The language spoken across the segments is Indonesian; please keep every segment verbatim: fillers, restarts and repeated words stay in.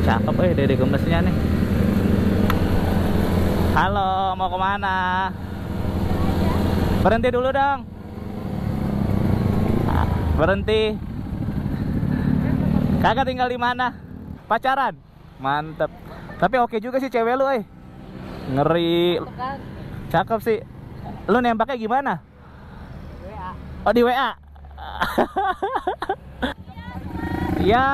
Cakep eh Dede Gemesnya nih. Halo, mau kemana? Berhenti dulu dong. Berhenti. Kakak tinggal di mana? Pacaran? Mantep. Tapi oke juga sih cewek lu, eh. Ngeri. Cakep sih. Lu nembaknya gimana? W A. Oh, di W A. Ya.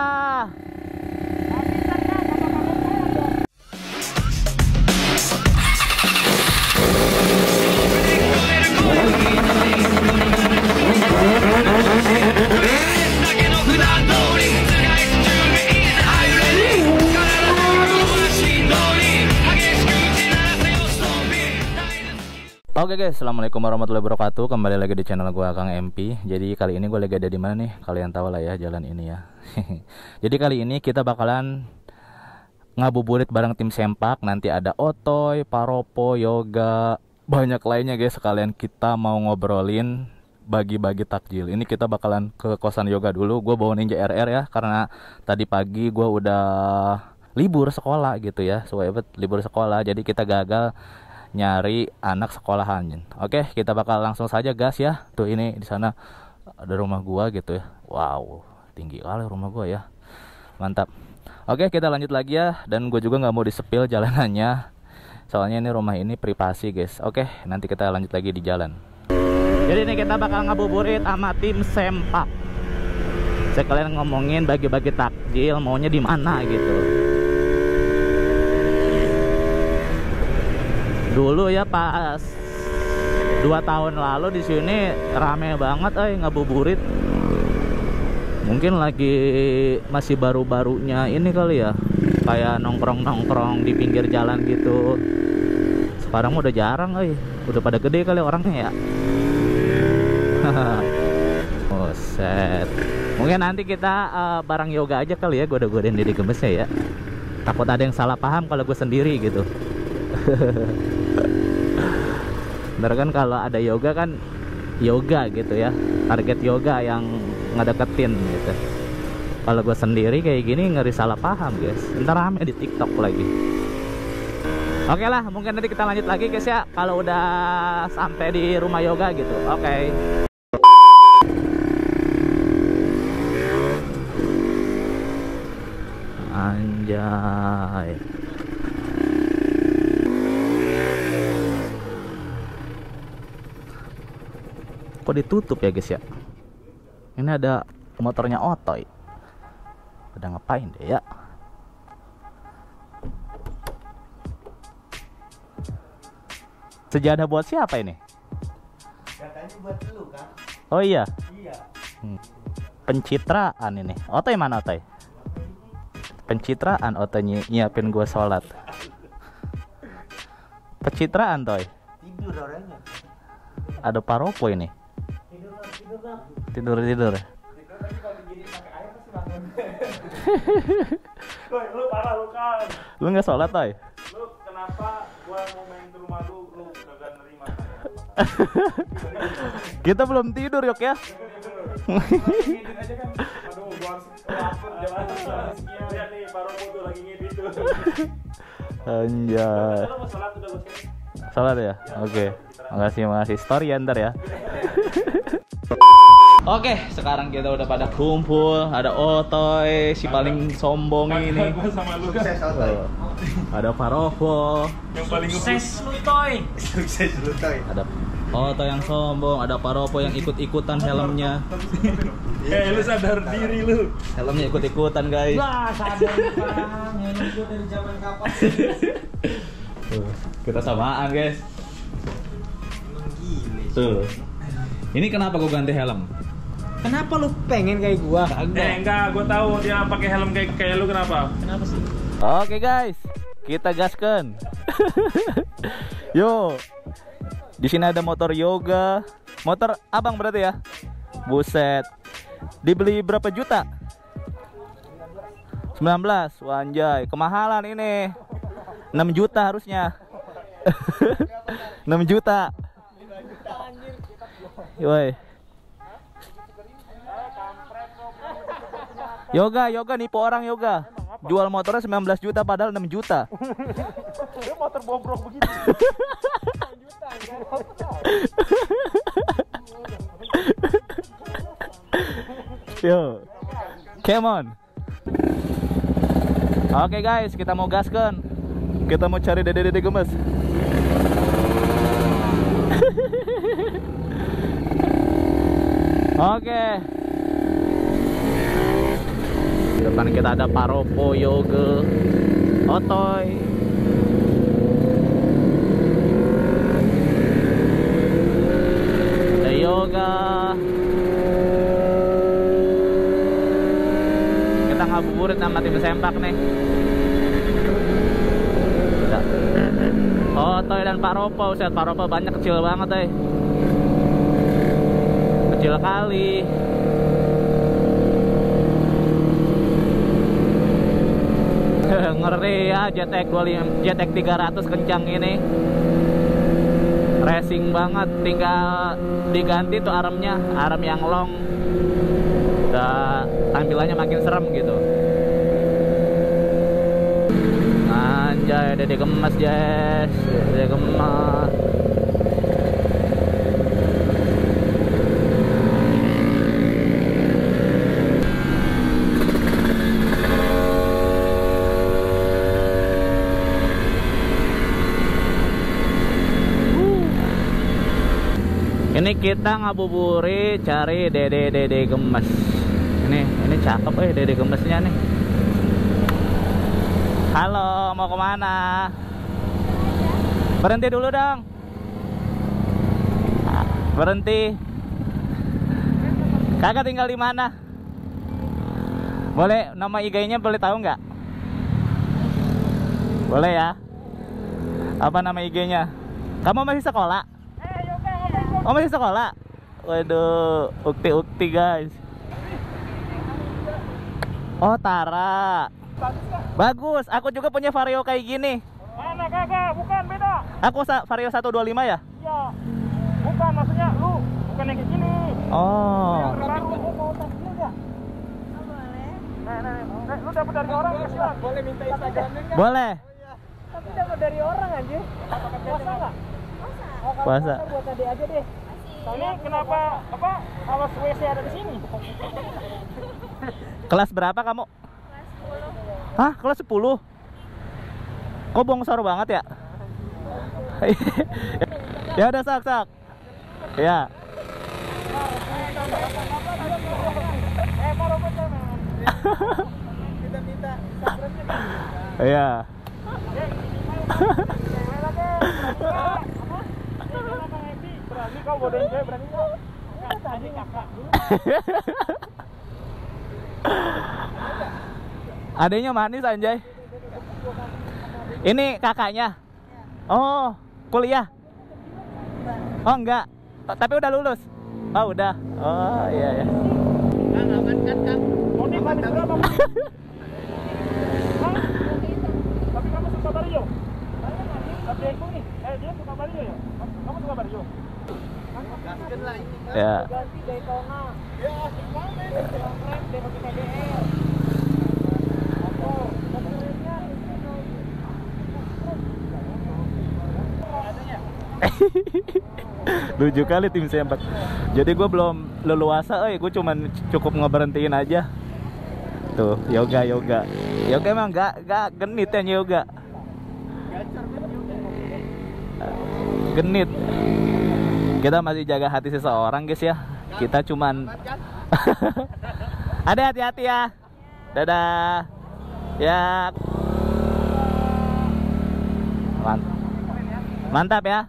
Oke guys, assalamualaikum warahmatullahi wabarakatuh. Kembali lagi di channel gua Kang M P. Jadi kali ini gue lagi ada di mana nih? Kalian tahu lah ya jalan ini ya. Jadi kali ini kita bakalan ngabuburit bareng tim Sempak. Nanti ada Otoy, Paropo, Yoga, banyak lainnya guys. Sekalian kita mau ngobrolin bagi-bagi takjil. Ini kita bakalan ke kosan Yoga dulu. Gue bawa Ninja R R ya, karena tadi pagi gue udah libur sekolah gitu ya. Soalnya libur sekolah, jadi kita gagal nyari anak sekolahan. Oke, kita bakal langsung saja gas ya. Tuh ini di sana ada rumah gua gitu ya. Wow, tinggi kali rumah gua ya. Mantap. Oke, kita lanjut lagi ya. Dan gue juga nggak mau disepil jalanannya. Soalnya ini rumah ini privasi guys. Oke, nanti kita lanjut lagi di jalan. Jadi ini kita bakal ngabuburit sama tim Sempak. Sekalian ngomongin bagi-bagi takjil, maunya di mana gitu. Dulu ya pas dua tahun lalu di sini rame banget eh ngabuburit. Mungkin lagi masih baru-barunya ini kali ya, kayak nongkrong-nongkrong di pinggir jalan gitu. Sekarang udah jarang eh, udah pada gede kali orangnya ya. Oh set. Mungkin nanti kita uh, bareng Yoga aja kali ya, goda-godain Dede Gemesnya ya. Takut ada yang salah paham kalau gue sendiri gitu. Bener kan, kalau ada Yoga kan Yoga gitu ya, target Yoga yang ngedeketin gitu. Kalau gue sendiri kayak gini ngeri salah paham guys, ntar rame di TikTok lagi. Oke lah, mungkin nanti kita lanjut lagi guys ya, kalau udah sampai di rumah Yoga gitu. Oke. Anjay. Kok ditutup ya guys ya? Ini ada motornya Otoy. Udah ngapain deh ya? Sejadah buat siapa ini? Katanya buat lu kan? Oh iya? Iya. Hmm. Pencitraan ini. Otoy mana Otoy? Pencitraan Otoy ny nyiapin gua sholat. Pencitraan Toy. Tidur orangnya. Ada Paropo ini. Tidur tidur. Tidur lagi kalau digini pakai air pasti bangun. Boy, lu parah lu kan. Lu nggak sholat Toy? Lu kenapa gua mau main ke rumah lu, lu kagak nerima? Kita belum tidur Yok ya. Ngedit aja kan. Aduh, gua harus lapar jalan. Lihat nih, Paropo tuh lagi ngedit tuh. Anjay. Lu mau sholat udah gua share. Sholat ya? Oke. Makasih makasih. Story ya ntar ya. Oke, sekarang kita udah pada kumpul. Ada Otoy, si paling sombong ini. Gua sama lu kan. Oh. Ada Paropo. Yang paling sukses lu Toy. Sukses lu Toy. Ada Otoy yang sombong, ada Paropo yang ikut-ikutan helmnya. Eh, lu sadar diri lu. Helmnya ikut-ikutan, guys. Wah, sadar Bang. Helm gua dari zaman kapan? Tuh, kita samaan, guys. Emang gile. Tuh. Ini kenapa gua ganti helm? Kenapa lu pengen kayak gua? Eh enggak, gua tahu dia pakai helm kayak kayak lu kenapa? Kenapa sih? Oke guys, kita gaskan. Yo, di sini ada motor Yoga, motor abang berarti ya. Buset, dibeli berapa juta? sembilan belas, wanjay, kemahalan ini. enam juta harusnya. enam juta. Yoi. Yoga, Yoga nipu orang Yoga. jual motornya sembilan belas juta padahal enam juta. Dia motor bobrok begitu. enam juta enggak. Yo, come on. Oke guys, kita mau gaskan. Kita mau cari dede-dede gemes. Oke. Di depan kita ada Paropo, Yoga, Otoy. Ada Yoga. Kita ngabuburit sama tim sempak nih. Udah. Otoy dan Paropo, set Paropo banyak kecil banget eh. Kecil kali. Ngeri ya J T X dua puluh lima, J T X tiga ratus kencang ini. Racing banget, tinggal diganti tuh armnya, arm yang long. Udah tampilannya makin serem gitu. Anjay, dede gemes, Jess. Dede gemes. Ini kita ngabuburit cari dede-dede gemes. Ini ini cakep eh dede gemesnya nih. Halo, mau kemana? Berhenti dulu dong. Berhenti. Kakak tinggal di mana? Boleh nama I G-nya boleh tahu nggak? Boleh ya? Apa nama I G-nya? Kamu masih sekolah? Oh masih sekolah? Waduh, ukti-ukti guys. Oh Tara. Bagus, aku juga punya Vario kayak gini. Mana kakak? Bukan, beda. Aku Vario seratus dua puluh lima ya? Iya. Bukan, maksudnya lu bukan yang kayak gini. Oh. Baru mau tampil ya? Boleh. Nah, nah, nah, lu dapat dari orang nggak sih? Boleh minta Instagramnya nggak? Boleh. Tapi dapat dari orang aja. Puasa nggak? Oh, kalau Puasa. buat tadi aja deh. Masih. Ini kenapa apa alas W C ada di sini? Kelas berapa kamu? Kelas sepuluh. Hah? Kelas sepuluh? Kok bongsor banget ya? Ya udah sak sak. Ya. Eh, mau robot teman. Kita minta Instagramnya. Iya. Berani kau bodohin gue, berani kau? Tadi kakak. Adanya manis anjay. Ini kakaknya. Oh, kuliah. Oh enggak. T- Tapi udah lulus. Oh udah. Oh iya ya. Kang, aman kan Kang? Mau nih, manis berapa? Hah? Tapi kamu suka Vario? Tapi aku nih, eh dia suka Vario ya? Kamu suka Vario? Gaskan lah ini kan. Ya. Ganti Daytona. Ya, asik banget. Yang rem dia pakai K D R. Motor, motor remnya Lucu kali tim sempak. Jadi gue belum leluasa, eh gue cuman cukup ngeberhentiin aja. Tuh, yoga yoga. Yoga emang gak gak genit ya yoga. Genit. Kita masih jaga hati seseorang guys ya. Kita cuman ada hati-hati ya. Dadah. Ya. Mantap. Mantap ya.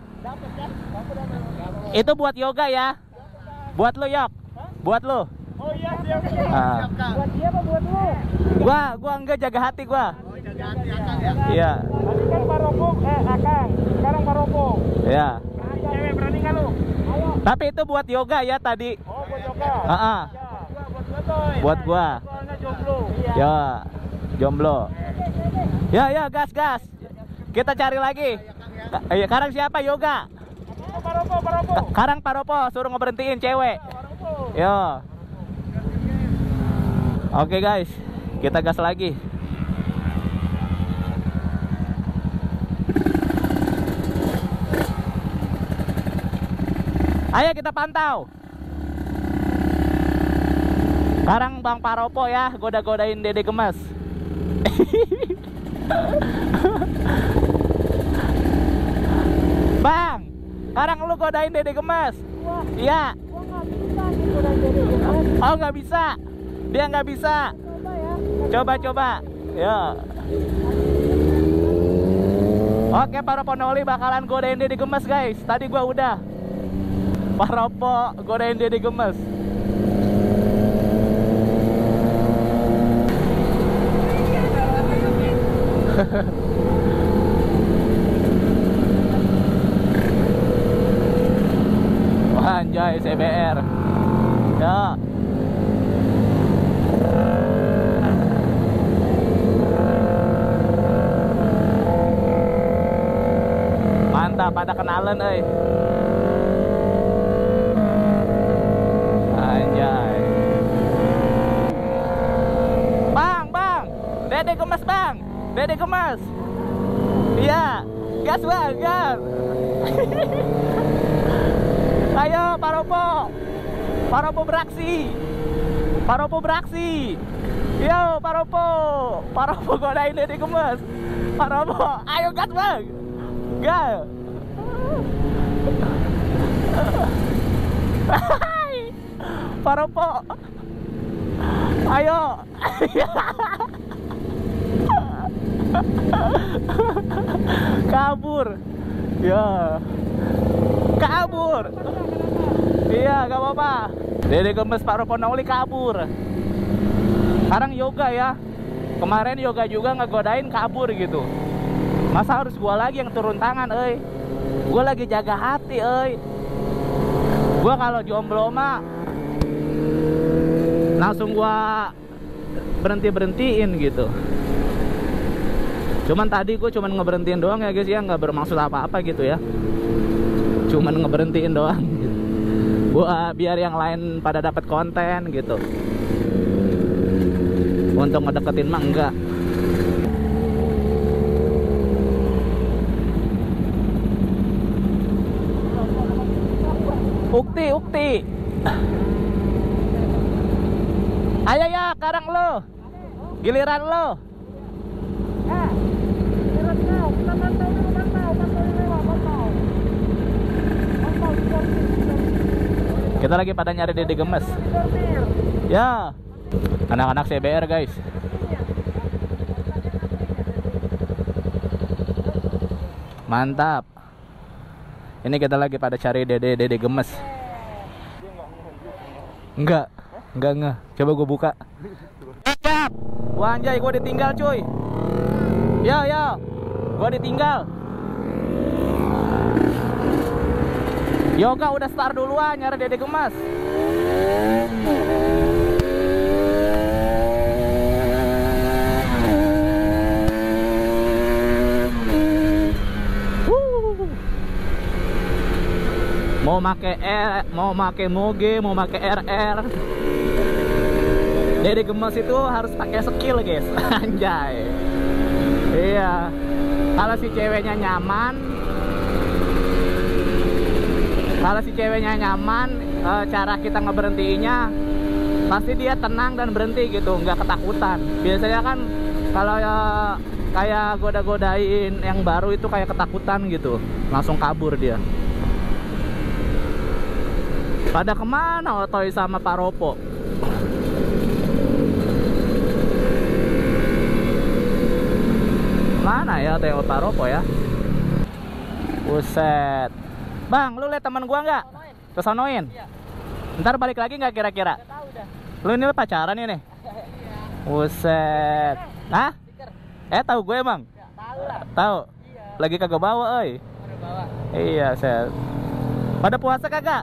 Itu buat yoga ya. Buat lo Yok. Buat lo. Oh iya, siap. Ah. Buat dia apa buat lu? Gua gua enggak jaga hati gua. Oh, jaga hati Akang ya. Iya. Tadi kan Paropo, eh Akang. Sekarang Paropo. Iya. Cewek berani nggak lu? Ayo. Tapi itu buat yoga ya tadi. Oh, buat yoga. Heeh. Ya. Buat gua toy. Buat gua. Soalnya jomblo. Iya. Ya. Jomblo. Ya ya gas gas. Kita cari lagi. Ka- eh, Karang siapa yoga? Paropo, Paropo. Ka- Karang Paropo suruh ngeberhentiin cewek. Paropo. Yo. Oke guys, kita gas lagi. Ayo kita pantau. Sekarang Bang Paropo ya, goda-godain Dede Gemes. Bang, sekarang lu godain Dede Gemes. Wah, Iya. gua nggak bisa nih udah jadi gemes. Oh nggak bisa. Dia nggak bisa. Coba ya. Coba-coba. Ya. Oke, para penoli bakalan godain Dede Gemes guys. Tadi gua udah. Paropo godain Dede Gemes. Wah, anjay C B R. Ya. Mantap, pada kenalan euy. Anjay. Bang, bang. Dede Gemes, Bang. Dede Gemes. Iya. Gas, Bang, gas. Ayo Paropo. Paropo beraksi. Paropo beraksi. Yo Paropo. Paropo godain Dede Gemes. Paropo, ayo gas, Bang. Gas. Paropo. Ayo. Kabur. Ya. Kabur. Iya, gak apa-apa. Dede Gemes Paropo Noli kabur. Sekarang yoga ya. Kemarin yoga juga ngegodain kabur gitu. Masa harus gua lagi yang turun tangan, euy. Gua lagi jaga hati, euy. Gua kalau jomblo mah langsung gua berhenti-berhentiin gitu. Cuman tadi gue cuman ngeberhentiin doang ya guys ya, nggak bermaksud apa-apa gitu ya. Cuman ngeberhentiin doang gitu. Buat biar yang lain pada dapat konten gitu. Untuk ngedeketin mah enggak. Ukti, ukti. Ayo ya, sekarang lo. Giliran lo. Eh, giliran kau. Kita pantau dulu, pantau. Pantau dulu, pantau. Pantau, sortir. Kita lagi pada nyari Dede Gemes. Sortir. Ya. Anak-anak C B R guys. Mantap. Ini kita lagi pada cari Dede Dede Gemes. Enggak, enggak enggak. Coba gue buka. Cap. Wah anjay, gue ditinggal cuy. Yo yo, gue ditinggal. Yoga udah start duluan nyari Dede Gemes. Mau make R, mau make moge, mau make R R. Dede Gemes itu harus pakai skill guys. Anjay. Iya. Kalau si ceweknya nyaman, kalau si ceweknya nyaman, e, cara kita ngeberhentiinnya pasti dia tenang dan berhenti gitu, nggak ketakutan. Biasanya kan kalau ya, kayak goda-godain yang baru itu kayak ketakutan gitu, langsung kabur dia. Pada kemana Otoy sama Paropo? Mana ya Teo Paropo ya? Buset. Bang, lu lihat teman gua nggak? Kesonoin. Iya. Ntar balik lagi nggak kira-kira? Nggak tahu dah. Lu ini pacaran ini? Iya. Buset. Hah? Eh tahu gue emang? Ya, tahu lah. Tahu. Iya. Lagi kagak bawa, oi. Bawa. Iya, set. Pada puasa kagak?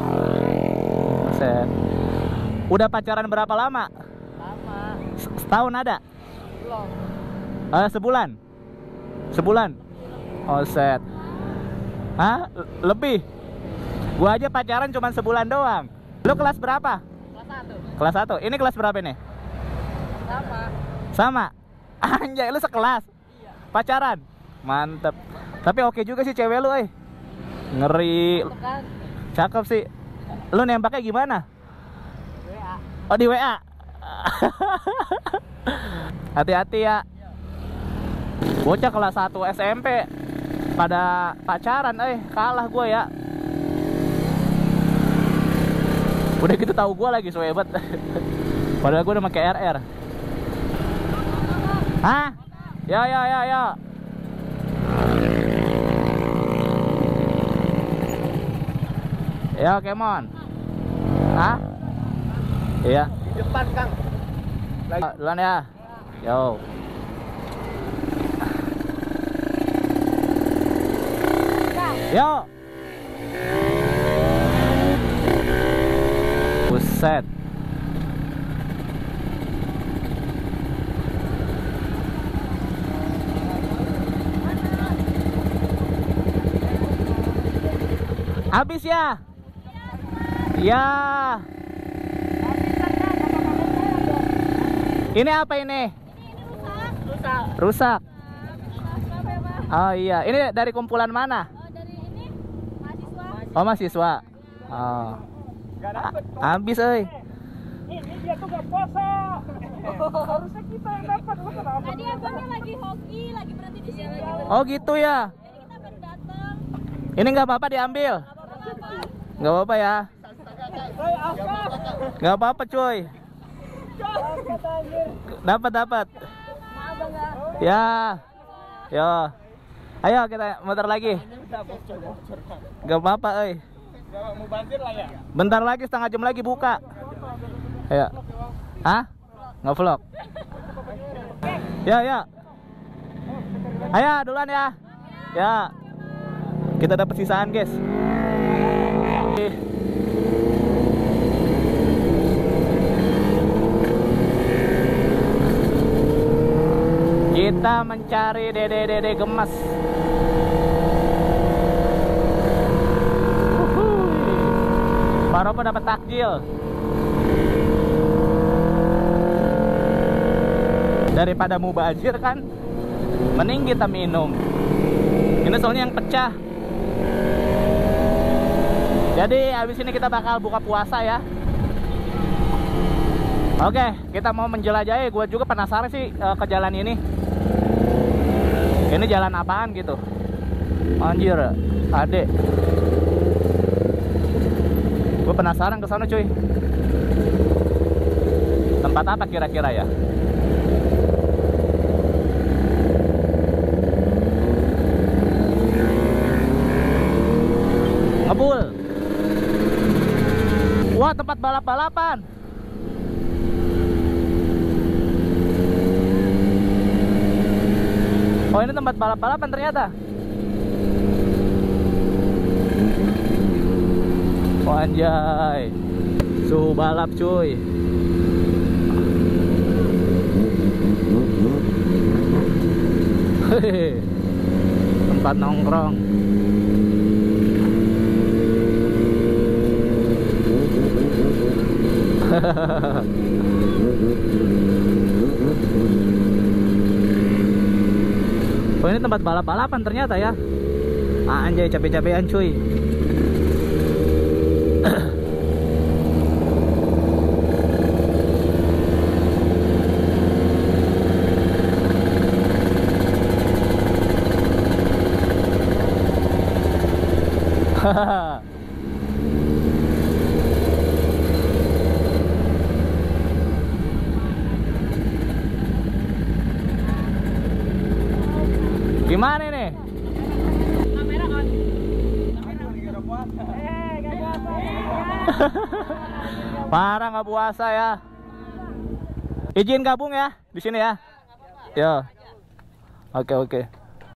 Set. Udah pacaran berapa lama? Lama. Setahun ada? Belum. Eh, sebulan? Sebulan? Oh set. Hah? Lebih? Gua aja pacaran cuma sebulan doang. Lu kelas berapa? Kelas satu. Kelas satu. Ini kelas berapa nih? Sama. Sama? Anjay, lu sekelas? Iya. Pacaran? Mantep. Tapi oke juga sih cewek lu, eh. Ngeri. Cakep sih. Lu nembaknya gimana? Oh di W A. Hati-hati ya. Bocah kelas satu S M P pada pacaran, eh kalah gue ya. Udah gitu tahu gue lagi so hebat. Padahal gue udah pakai R R. Hah? Ya ya ya ya. Ya, Kemon. Hah? Iya. Di depan, Kang. Lagi. Duluan ya. Yo. Yo. Buset. Habis ya? Ya. Ini apa ini? Rusak. Rusak. Kenapa ya, Pak? Oh iya, ini dari kumpulan mana? Oh, dari ini mahasiswa. Oh mahasiswa. Oh. Gak dapet. Habis euy. Ini dia tuh gak puasa. Harusnya kita yang dapat. Lu kenapa? Tadi abangnya lagi hoki, lagi berhenti di sini. Oh gitu ya. Jadi kita baru datang. Ini nggak apa-apa diambil. Apa-apa. Nggak apa-apa ya. Hei, angkat. Nggak apa-apa cuy. Angkat anjir. Dapat dapat. Maaf Bang ya. Ya. Yo. Ayo kita muter lagi. Nggak apa-apa euy. Gak mau banjir lah ya. Bentar lagi, setengah jam lagi buka. Ayo. Hah? Nge-vlog. Ya, ya. Ayo duluan ya. Ya. Kita dapat sisaan, guys. Kita mencari dede-dede gemas. Paropo dapat takjil. Daripada mubazir kan, mending kita minum. Ini soalnya yang pecah. Jadi habis ini kita bakal buka puasa ya. Oke, kita mau menjelajahi. Gue juga penasaran sih uh, ke jalan ini. Ini jalan apaan gitu? Anjir, adek. Gue penasaran ke sana cuy. Tempat apa kira-kira ya? Ngebul. Wah, tempat balap-balapan. Oh, ini tempat balap-balapan ternyata. Oh, anjay. Suhu balap cuy. Hehehe. Tempat nongkrong. Oh, ini tempat balap-balapan ternyata ya. Ah, anjay, capek-capekan cuy. Hahaha. Gimana ini? Kamera on. Eh, gak puasa. Parah nggak puasa ya. Izin gabung ya di sini ya. Yo. Oke oke.